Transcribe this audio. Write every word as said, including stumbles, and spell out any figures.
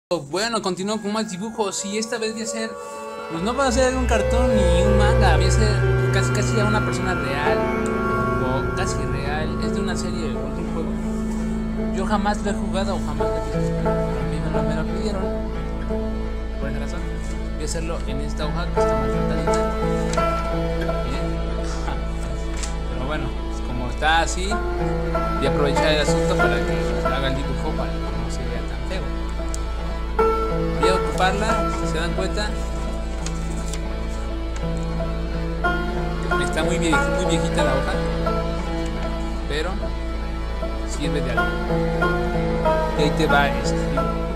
Bueno, continúo con más dibujos y esta vez voy a hacer, pues no va a ser un cartón ni un manga, voy a ser casi casi a una persona real o casi real, es de una serie o de un juego. Yo jamás lo he jugado o jamás lo he visto, pero a mí me lo, me lo pidieron, por esa razón. Voy a hacerlo en esta hoja que está más cortadita. Bien. Pero bueno, pues como está así, voy a aprovechar el asunto para que haga el dibujo para que no se vea tan feo. Voy a ocuparla, si se dan cuenta. Está muy, viejita, muy viejita la hoja, pero sirve de algo. Y ahí te va este dibujo.